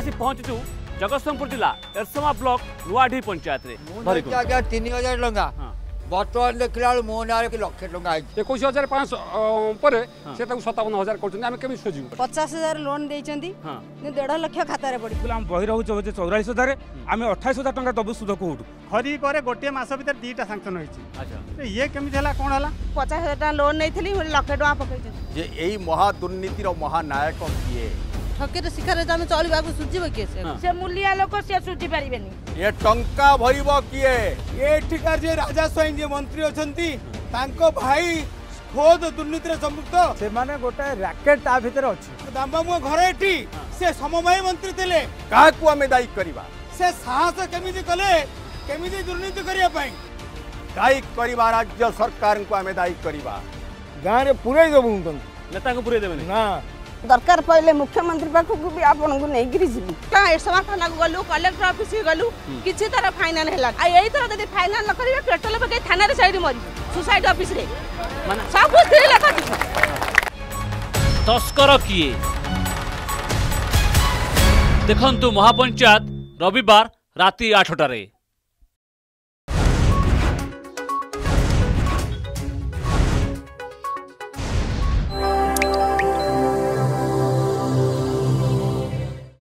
आसी पहुंचु जगतसिंहपुर जिला एरसमा ब्लॉक नुआढ़ी पंचायत रे 3000 टंका बर्तमान देखला मो ना लक्षे टंका 21,500 पर से 57,000 कर सोझी 50,000 लोन देइचंदी 1.5 लाख खाता पड़ी आम बही रहू 44,000 आम 28,000 टंका दबु सुध कोठू खरी पर गोटे मास भीतर 2टा सैंक्शन होइछि ये केमिति हला कोन हला 50,000 टका लोन नैथिली लाख टका पकैछन जे एई महा दुर्नीतिर महानायक किए ठकेर शिखर जामे चलिबा को सुजिबो के से मूल्य लोक से सुजि परिबेनी ये टंका भरिबो किए ये ठिकार जे राजा स्वयं जे मंत्री अछंती तांको भाई खोद दुर्नीतिर संयुक्त से माने गोटे रैकेट ता भीतर अछि दामबामु घर एठी से समवाय मंत्री थिले काकू हमें दायी करबा से साहस केमिति कले केमिति दुर्नीति करिया पई दायी करबा राज्य सरकार को हमें दायी करबा गां रे पुरै दबु नेता को पूरे देबे ना दरकार पहले मुख्यमंत्री पाखु को भी आपन को नै गिरी जिबी का एरसमा थाना को गलु कलेक्टर ऑफिस गलु किछि तरह फाइनल हैला आ एई तरह जदी फाइनल न करिवे पेट्रोल बगे थाना रे साइड मरी सुसाइड ऑफिस रे माने सब कुछ दिले लखा तस्कर किए देखंतु महापंचायत रविवार राति 8टारे।